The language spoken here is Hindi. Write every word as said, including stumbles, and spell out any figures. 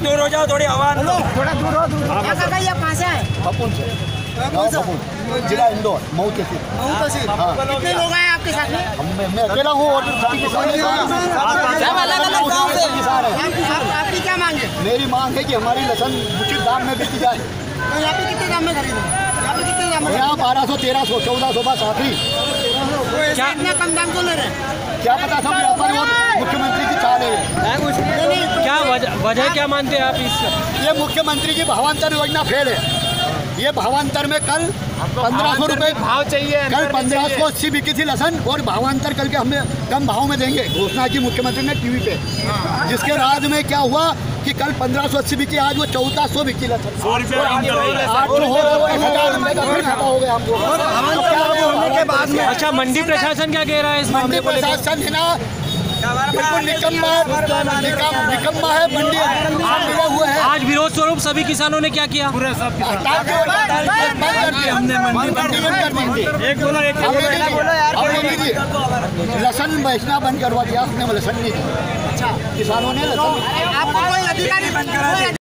दूर हो जाओ, थोड़ी हवा लो, थोड़ा दूर हो, दूर। क्या काका ये कहाँ से आए? बपुन से, जिला इंदौर, मऊ तहसील। मऊ तहसील। कितने लोग आए आपके साथ में? हम मैं, मैं अकेला हूँ और सब अलग अलग गाँव से। आपकी क्या मांग है? मेरी मांग है कि हमारी लहसुन उचित दाम में बिकी जाए। तो यहाँ पे कितने दाम में खरीदे? यहाँ पे कितने दाम में? यहाँ बारह सौ तेरह सौ चौदह सौ बस आखिरी। क्या इतना कम दाम क्यों ले रहे हैं? क्या पता सब व्यापारी और मुख्यमंत्री की चाल है। क्या वजह क्या मानते हैं आप इससे? ये मुख्यमंत्री की भावांतर योजना फेल है। ये भावांतर में कल पंद्रह सौ रुपये भाव चाहिए, कल पंद्रह सौ अस्सी बिकी थी लहसन और भावांतर कल के हमने कम भाव में देंगे घोषणा की मुख्यमंत्री ने टीवी पे, जिसके बाद में क्या हुआ कि कल पंद्रह सौ अस्सी बिकी, आज वो चौदह सौ बिकी लहसन। सौ रुपये हो गया हमको। अच्छा, मंडी प्रशासन क्या कह रहा है इस मंडी मामले को लेकर? प्रशासन है ना बिल्कुल निकम्मा निकम्मा है। मंडी मिले हुए हैं। आज विरोध स्वरूप सभी किसानों ने क्या किया? बंद कर दिया हमने, मंडी बंद कर दी। एक बोलो एक लहसन बेचना बंद करवा दिया हमने, लहसन नहीं। अच्छा, किसानों ने लहसन। आपको कोई अधिकारी